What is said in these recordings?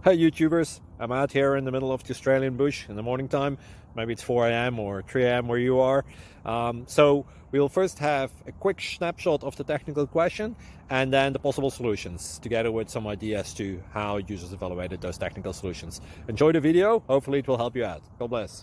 Hi YouTubers, I'm out here in the middle of the Australian bush in the morning time. Maybe it's 4 a.m. or 3 a.m. where you are. So we'll first have a quick snapshot of the technical question and then the possible solutions, together with some ideas to how users evaluated those technical solutions. Enjoy the video, hopefully it will help you out. God bless.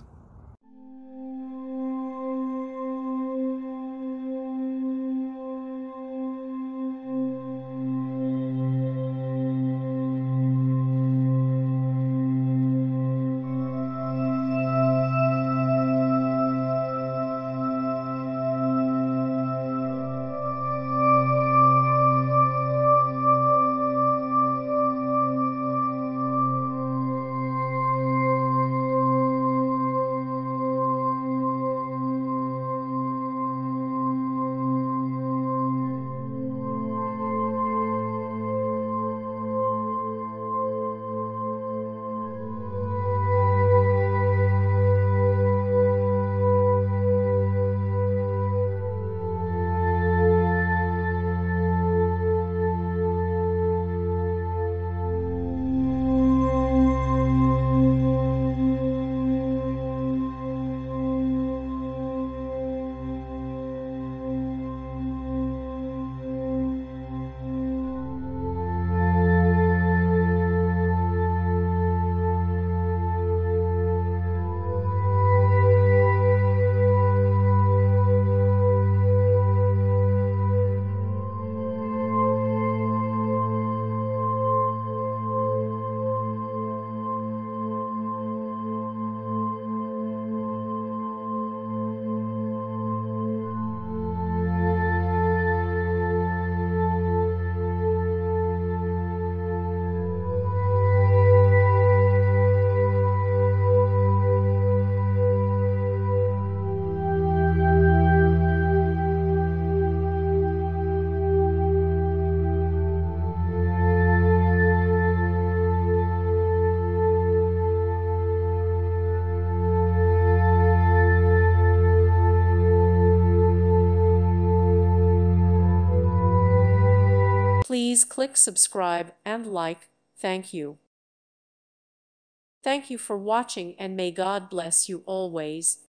Please click subscribe and like. Thank you. Thank you for watching and may God bless you always.